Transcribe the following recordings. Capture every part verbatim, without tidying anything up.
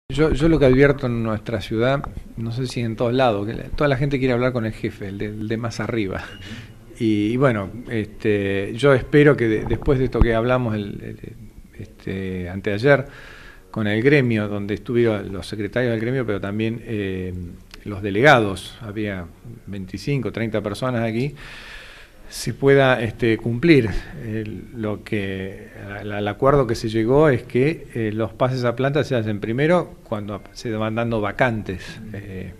Yo, yo lo que advierto en nuestra ciudad, no sé si en todos lados, que la- toda la gente quiere hablar con el jefe, el de, el de más arriba. Y, y bueno, este, yo espero que de- después de esto que hablamos el, el- este, anteayer con el gremio, donde estuvieron los secretarios del gremio, pero también eh, los delegados, había veinticinco, treinta personas aquí, se pueda este, cumplir. El, lo que el, el acuerdo que se llegó es que eh, los pases a planta se hacen primero cuando se van dando vacantes. Eh,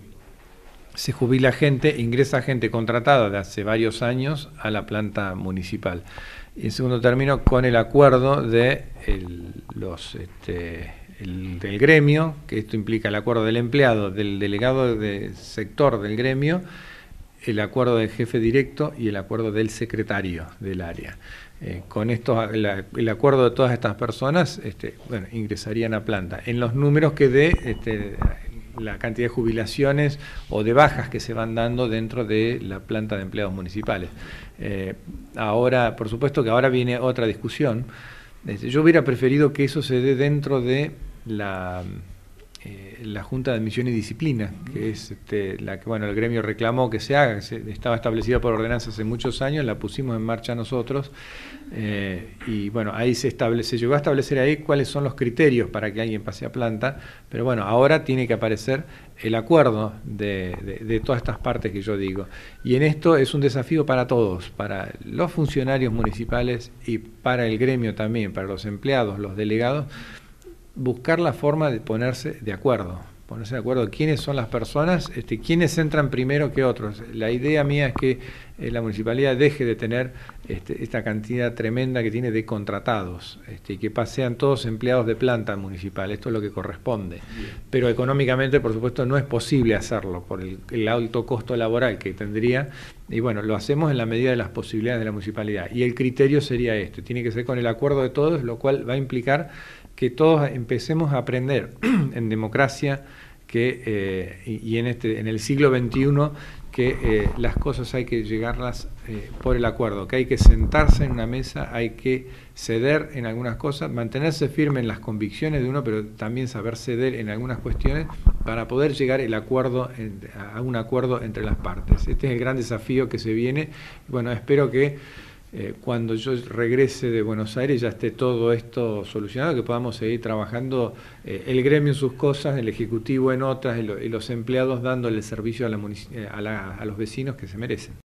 se jubila gente, ingresa gente contratada de hace varios años a la planta municipal. Y en segundo término, con el acuerdo de el, los este, el, del gremio, que esto implica el acuerdo del empleado, del delegado de sector del gremio, el acuerdo del jefe directo y el acuerdo del secretario del área. Eh, con esto, el, el acuerdo de todas estas personas, este, bueno, ingresarían a planta. En los números que dé este, la cantidad de jubilaciones o de bajas que se van dando dentro de la planta de empleados municipales. Eh, ahora, por supuesto que ahora viene otra discusión. Este, yo hubiera preferido que eso se dé dentro de la... Eh, la Junta de Admisión y Disciplina, que es este, la que bueno el gremio reclamó que se haga, que se, estaba establecida por ordenanza hace muchos años, la pusimos en marcha nosotros, eh, y bueno, ahí se establece, se llegó a establecer ahí cuáles son los criterios para que alguien pase a planta, pero bueno, ahora tiene que aparecer el acuerdo de, de, de todas estas partes que yo digo. Y en esto es un desafío para todos, para los funcionarios municipales y para el gremio también, para los empleados, los delegados, buscar la forma de ponerse de acuerdo, ponerse de acuerdo quiénes son las personas, este, quiénes entran primero que otros. La idea mía es que eh, la municipalidad deje de tener este, esta cantidad tremenda que tiene de contratados, este, y que sean todos empleados de planta municipal. Esto es lo que corresponde. Pero económicamente, por supuesto, no es posible hacerlo por el, el alto costo laboral que tendría. Y bueno, lo hacemos en la medida de las posibilidades de la municipalidad. Y el criterio sería este, tiene que ser con el acuerdo de todos, lo cual va a implicar que todos empecemos a aprender en democracia que, eh, y, y en, este, en el siglo veintiuno que eh, las cosas hay que llegarlas eh, por el acuerdo, que hay que sentarse en una mesa, hay que ceder en algunas cosas, mantenerse firme en las convicciones de uno, pero también saber ceder en algunas cuestiones para poder llegar el acuerdo en, a un acuerdo entre las partes. Este es el gran desafío que se viene. Bueno, espero que Eh, cuando yo regrese de Buenos Aires ya esté todo esto solucionado, que podamos seguir trabajando eh, el gremio en sus cosas, el ejecutivo en otras, y, lo, y los empleados dándole el servicio a, la, a, la, a los vecinos que se merecen.